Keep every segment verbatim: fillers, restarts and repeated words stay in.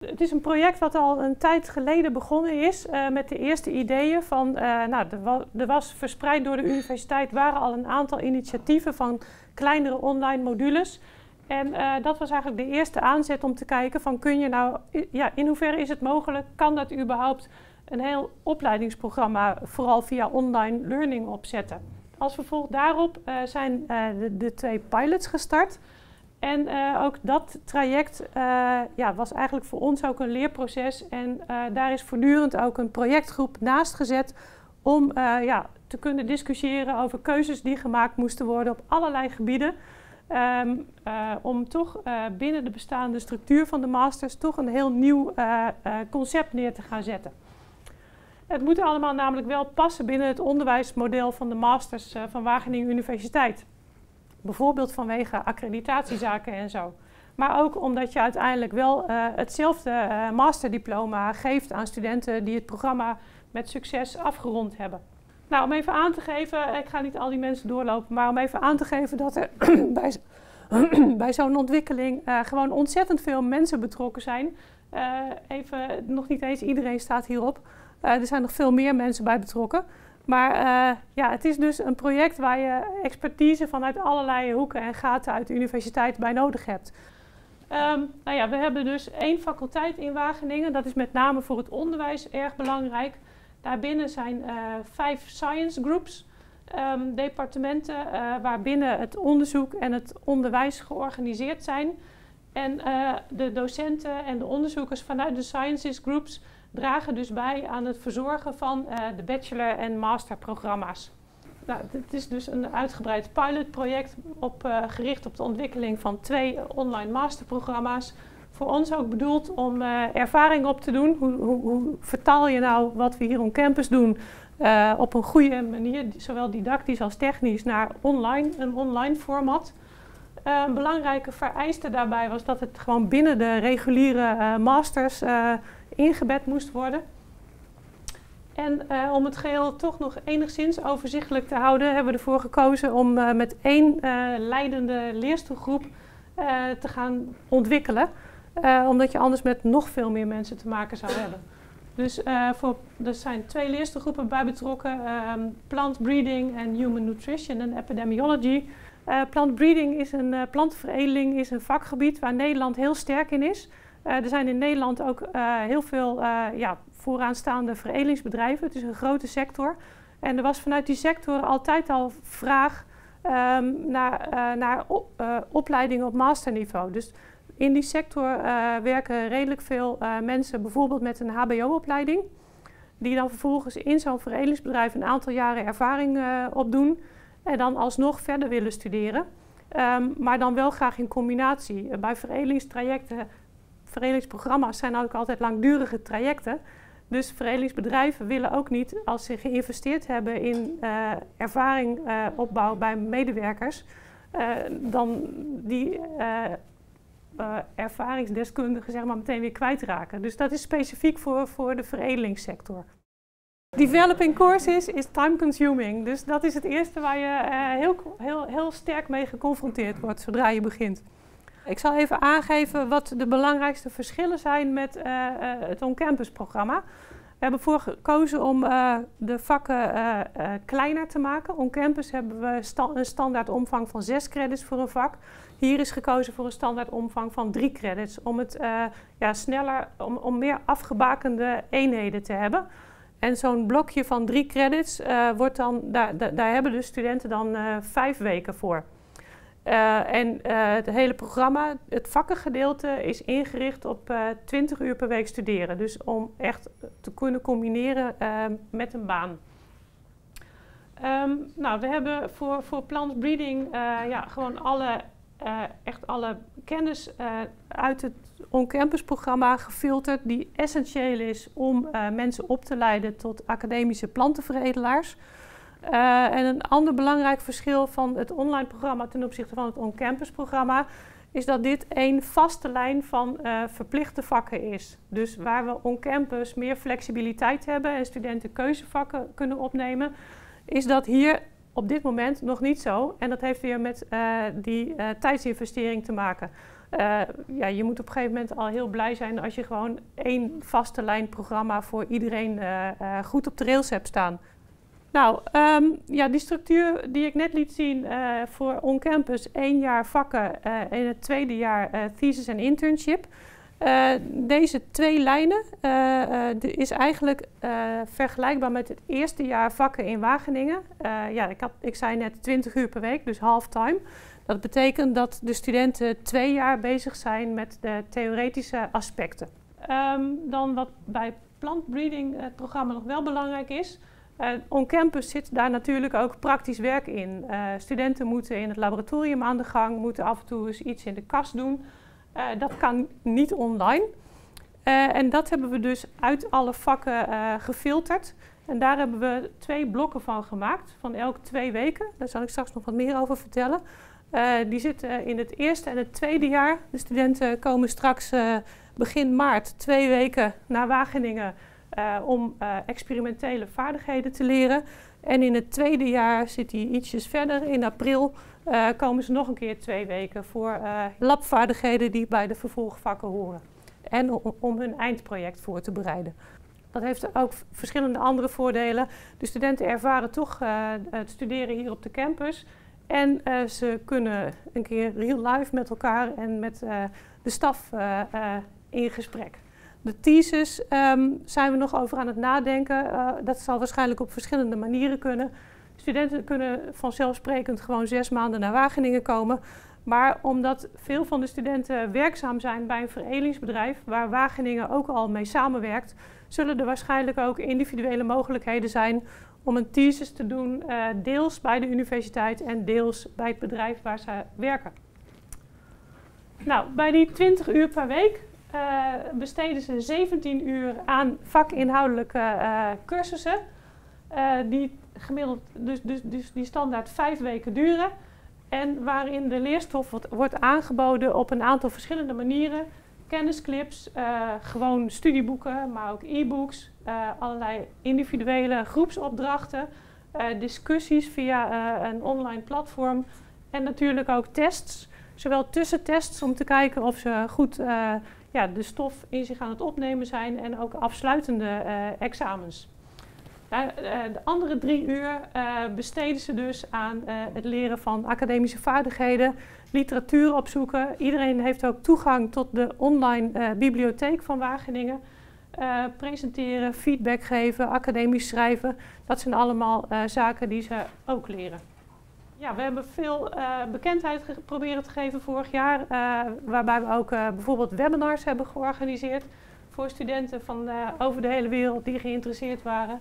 Het is een project wat al een tijd geleden begonnen is uh, met de eerste ideeën van, uh, nou, er, wa er was verspreid door de universiteit waren al een aantal initiatieven van kleinere online modules. En uh, dat was eigenlijk de eerste aanzet om te kijken van kun je nou, ja, in hoeverre is het mogelijk, kan dat überhaupt een heel opleidingsprogramma vooral via online learning opzetten. Als vervolg daarop uh, zijn uh, de, de twee pilots gestart. En uh, ook dat traject uh, ja, was eigenlijk voor ons ook een leerproces. En uh, daar is voortdurend ook een projectgroep naast gezet om uh, ja, te kunnen discussiëren over keuzes die gemaakt moesten worden op allerlei gebieden. Um, uh, om toch uh, binnen de bestaande structuur van de masters toch een heel nieuw uh, uh, concept neer te gaan zetten. Het moet allemaal namelijk wel passen binnen het onderwijsmodel van de masters uh, van Wageningen Universiteit. Bijvoorbeeld vanwege accreditatiezaken en zo. Maar ook omdat je uiteindelijk wel uh, hetzelfde uh, masterdiploma geeft aan studenten die het programma met succes afgerond hebben. Nou, om even aan te geven, ik ga niet al die mensen doorlopen, maar om even aan te geven dat er bij, bij zo'n ontwikkeling uh, gewoon ontzettend veel mensen betrokken zijn. Uh, even, nog niet eens iedereen staat hierop. Uh, er zijn nog veel meer mensen bij betrokken. Maar uh, ja, het is dus een project waar je expertise vanuit allerlei hoeken en gaten uit de universiteit bij nodig hebt. Um, nou ja, we hebben dus één faculteit in Wageningen. Dat is met name voor het onderwijs erg belangrijk. Daarbinnen zijn uh, vijf science groups, um, departementen uh, waarbinnen het onderzoek en het onderwijs georganiseerd zijn. En uh, de docenten en de onderzoekers vanuit de sciences groups dragen dus bij aan het verzorgen van uh, de bachelor- en masterprogramma's. Nou, dit is dus een uitgebreid pilotproject op, uh, gericht op de ontwikkeling van twee online masterprogramma's. Voor ons ook bedoeld om uh, ervaring op te doen. Hoe, hoe, hoe vertaal je nou wat we hier on campus doen uh, op een goede manier, zowel didactisch als technisch, naar online, een online format. Uh, een belangrijke vereiste daarbij was dat het gewoon binnen de reguliere uh, masters uh, ingebed moest worden. En uh, om het geheel toch nog enigszins overzichtelijk te houden, hebben we ervoor gekozen om uh, met één uh, leidende leerstoelgroep uh, te gaan ontwikkelen. Uh, omdat je anders met nog veel meer mensen te maken zou hebben. Dus uh, voor, er zijn twee leerstoelgroepen bij betrokken. Um, plant breeding en human nutrition en epidemiology. Uh, plant breeding is een uh, plantenveredeling is een vakgebied waar Nederland heel sterk in is. Uh, er zijn in Nederland ook uh, heel veel uh, ja, vooraanstaande veredelingsbedrijven. Het is een grote sector. En er was vanuit die sector altijd al vraag um, naar, uh, naar op, uh, opleidingen op masterniveau. Dus in die sector uh, werken redelijk veel uh, mensen bijvoorbeeld met een H B O-opleiding. Die dan vervolgens in zo'n veredelingsbedrijf een aantal jaren ervaring uh, opdoen. En dan alsnog verder willen studeren. Um, maar dan wel graag in combinatie. Uh, bij veredelingstrajecten, veredelingsprogramma's zijn ook altijd langdurige trajecten. Dus veredelingsbedrijven willen ook niet, als ze geïnvesteerd hebben in uh, ervaring uh, opbouw bij medewerkers, uh, dan die uh, uh, ervaringsdeskundigen zeg maar, meteen weer kwijtraken. Dus dat is specifiek voor, voor de veredelingssector. Developing courses is time consuming, dus dat is het eerste waar je uh, heel, heel, heel sterk mee geconfronteerd wordt zodra je begint. Ik zal even aangeven wat de belangrijkste verschillen zijn met uh, uh, het on-campus programma. We hebben ervoor gekozen om uh, de vakken uh, uh, kleiner te maken. On-campus hebben we sta een standaard omvang van zes credits voor een vak. Hier is gekozen voor een standaard omvang van drie credits om het uh, ja, sneller, om, om meer afgebakende eenheden te hebben. En zo'n blokje van drie credits, uh, wordt dan, daar, daar, daar hebben de studenten dan uh, vijf weken voor. Uh, en uh, het hele programma, het vakkengedeelte, is ingericht op uh, twintig uur per week studeren. Dus om echt te kunnen combineren uh, met een baan. Um, nou, we hebben voor, voor plant breeding uh, ja, gewoon alle, uh, echt alle kennis uh, uit het on-campus programma gefilterd die essentieel is om uh, mensen op te leiden tot academische plantenveredelaars. Uh, en een ander belangrijk verschil van het online programma ten opzichte van het on-campus programma is dat dit één vaste lijn van uh, verplichte vakken is. Dus waar we on-campus meer flexibiliteit hebben en studenten keuzevakken kunnen opnemen, is dat hier op dit moment nog niet zo. En dat heeft weer met uh, die uh, tijdsinvestering te maken. Uh, ja, je moet op een gegeven moment al heel blij zijn als je gewoon één vaste lijn programma voor iedereen uh, uh, goed op de rails hebt staan. Nou, um, ja, die structuur die ik net liet zien uh, voor on-campus, één jaar vakken uh, en het tweede jaar uh, thesis en internship. Uh, deze twee lijnen uh, uh, is eigenlijk uh, vergelijkbaar met het eerste jaar vakken in Wageningen. Uh, ja, ik, had, ik zei net twintig uur per week, dus halftime. Dat betekent dat de studenten twee jaar bezig zijn met de theoretische aspecten. Um, dan wat bij plant breeding het programma nog wel belangrijk is. Uh, on-campus zit daar natuurlijk ook praktisch werk in. Uh, studenten moeten in het laboratorium aan de gang, moeten af en toe eens iets in de kast doen. Uh, dat kan niet online. Uh, en dat hebben we dus uit alle vakken uh, gefilterd. En daar hebben we twee blokken van gemaakt, van elk twee weken. Daar zal ik straks nog wat meer over vertellen. Uh, die zitten in het eerste en het tweede jaar. De studenten komen straks uh, begin maart twee weken naar Wageningen uh, om uh, experimentele vaardigheden te leren. En in het tweede jaar zit hij ietsjes verder. In april uh, komen ze nog een keer twee weken voor uh, labvaardigheden die bij de vervolgvakken horen. En om, om hun eindproject voor te bereiden. Dat heeft ook verschillende andere voordelen. De studenten ervaren toch uh, het studeren hier op de campus. En uh, ze kunnen een keer real life met elkaar en met uh, de staf uh, uh, in gesprek. De thesis um, zijn we nog over aan het nadenken. Uh, dat zal waarschijnlijk op verschillende manieren kunnen. Studenten kunnen vanzelfsprekend gewoon zes maanden naar Wageningen komen. Maar omdat veel van de studenten werkzaam zijn bij een veredelingsbedrijf, waar Wageningen ook al mee samenwerkt, zullen er waarschijnlijk ook individuele mogelijkheden zijn om een thesis te doen, uh, deels bij de universiteit en deels bij het bedrijf waar ze werken. Nou, bij die twintig uur per week uh, besteden ze zeventien uur aan vakinhoudelijke uh, cursussen, uh, die gemiddeld dus, dus, dus die standaard vijf weken duren. En waarin de leerstof wordt, wordt aangeboden op een aantal verschillende manieren. Kennisclips, uh, gewoon studieboeken, maar ook e-books, uh, allerlei individuele groepsopdrachten, uh, discussies via uh, een online platform en natuurlijk ook tests. Zowel tussentests om te kijken of ze goed uh, ja, de stof in zich aan het opnemen zijn en ook afsluitende uh, examens. Uh, uh, de andere drie uur uh, besteden ze dus aan uh, het leren van academische vaardigheden, literatuur opzoeken. Iedereen heeft ook toegang tot de online uh, bibliotheek van Wageningen. Uh, presenteren, feedback geven, academisch schrijven. Dat zijn allemaal uh, zaken die ze ook leren. Ja, we hebben veel uh, bekendheid proberen te geven vorig jaar. Uh, waarbij we ook uh, bijvoorbeeld webinars hebben georganiseerd voor studenten van uh, over de hele wereld die geïnteresseerd waren.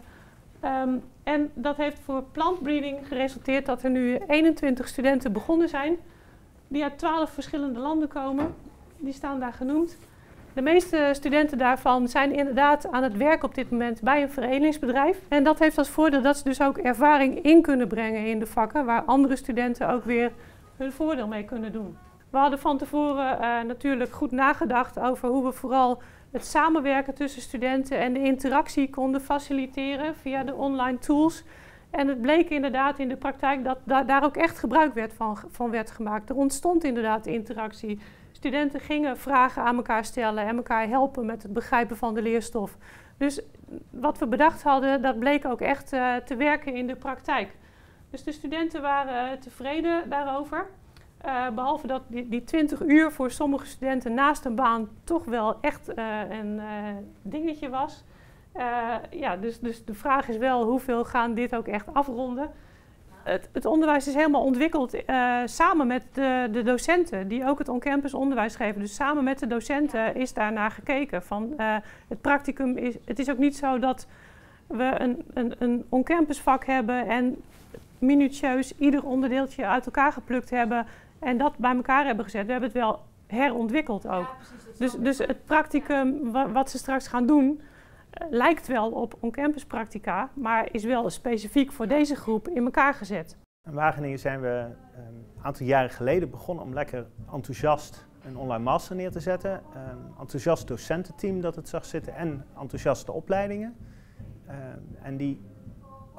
Um, en dat heeft voor plantbreeding geresulteerd dat er nu eenentwintig studenten begonnen zijn, die uit twaalf verschillende landen komen. Die staan daar genoemd. De meeste studenten daarvan zijn inderdaad aan het werk op dit moment bij een veredelingsbedrijf. En dat heeft als voordeel dat ze dus ook ervaring in kunnen brengen in de vakken, waar andere studenten ook weer hun voordeel mee kunnen doen. We hadden van tevoren uh, natuurlijk goed nagedacht over hoe we vooral het samenwerken tussen studenten en de interactie konden faciliteren via de online tools. En het bleek inderdaad in de praktijk dat da daar ook echt gebruik werd van, van werd gemaakt. Er ontstond inderdaad interactie. Studenten gingen vragen aan elkaar stellen en elkaar helpen met het begrijpen van de leerstof. Dus wat we bedacht hadden, dat bleek ook echt uh, te werken in de praktijk. Dus de studenten waren uh, tevreden daarover. Uh, behalve dat die, die twintig uur voor sommige studenten naast een baan toch wel echt uh, een uh, dingetje was. Uh, ja, dus, dus de vraag is wel hoeveel gaan dit ook echt afronden. Het, het onderwijs is helemaal ontwikkeld uh, samen met de, de docenten die ook het on-campus onderwijs geven. Dus samen met de docenten is daar naar gekeken. Van, uh, het practicum is, het is ook niet zo dat we een, een, een on-campus vak hebben en minutieus ieder onderdeeltje uit elkaar geplukt hebben en dat bij elkaar hebben gezet. We hebben het wel herontwikkeld ook. Ja, precies, dus, dus het practicum wa wat ze straks gaan doen uh, lijkt wel op on-campus practica, maar is wel specifiek voor deze groep in elkaar gezet. In Wageningen zijn we een aantal jaren geleden begonnen om lekker enthousiast een online master neer te zetten. Een enthousiast docententeam dat het zag zitten en enthousiaste opleidingen. Uh, en die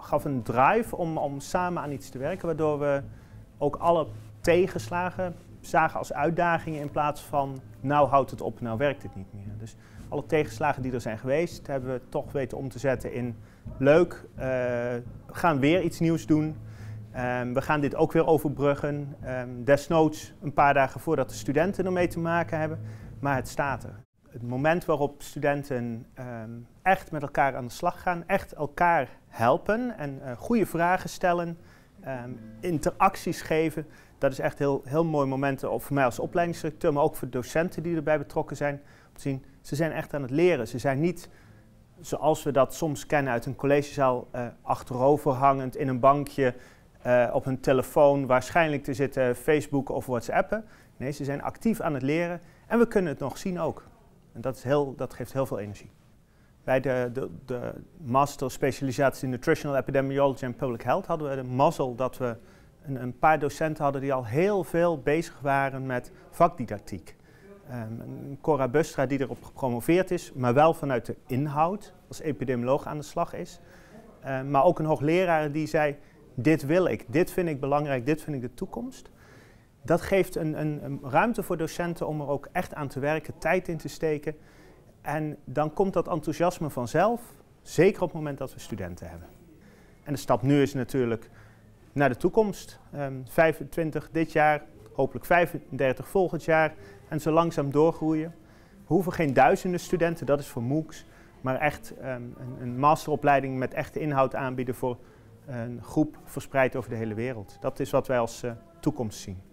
gaf een drive om, om samen aan iets te werken, waardoor we ook alle tegenslagen zagen als uitdagingen in plaats van nou houdt het op, nou werkt het niet meer. Dus alle tegenslagen die er zijn geweest, hebben we toch weten om te zetten in leuk, uh, we gaan weer iets nieuws doen. Um, we gaan dit ook weer overbruggen. Um, desnoods een paar dagen voordat de studenten ermee te maken hebben, maar het staat er. Het moment waarop studenten um, echt met elkaar aan de slag gaan, echt elkaar helpen en uh, goede vragen stellen, um, interacties geven, dat is echt heel, heel mooi moment, ook voor mij als opleidingsdirecteur, maar ook voor docenten die erbij betrokken zijn, om te zien, ze zijn echt aan het leren. Ze zijn niet, zoals we dat soms kennen uit een collegezaal, uh, achterover hangend in een bankje, uh, op hun telefoon, waarschijnlijk te zitten Facebook of WhatsAppen. Nee, ze zijn actief aan het leren en we kunnen het nog zien ook. En dat, is heel, dat geeft heel veel energie. Bij de, de, de master specialisatie Nutritional Epidemiology and Public Health hadden we de mazzel dat we een, een paar docenten hadden die al heel veel bezig waren met vakdidactiek. Um, Cora Bustra die erop gepromoveerd is, maar wel vanuit de inhoud, als epidemioloog aan de slag is. Uh, maar ook een hoogleraar die zei, dit wil ik, dit vind ik belangrijk, dit vind ik de toekomst. Dat geeft een, een, een ruimte voor docenten om er ook echt aan te werken, tijd in te steken. En dan komt dat enthousiasme vanzelf, zeker op het moment dat we studenten hebben. En de stap nu is natuurlijk naar de toekomst. Um, vijfentwintig dit jaar, hopelijk vijfendertig volgend jaar en zo langzaam doorgroeien. We hoeven geen duizenden studenten, dat is voor MOOCs, maar echt um, een, een masteropleiding met echte inhoud aanbieden voor een groep verspreid over de hele wereld. Dat is wat wij als uh, toekomst zien.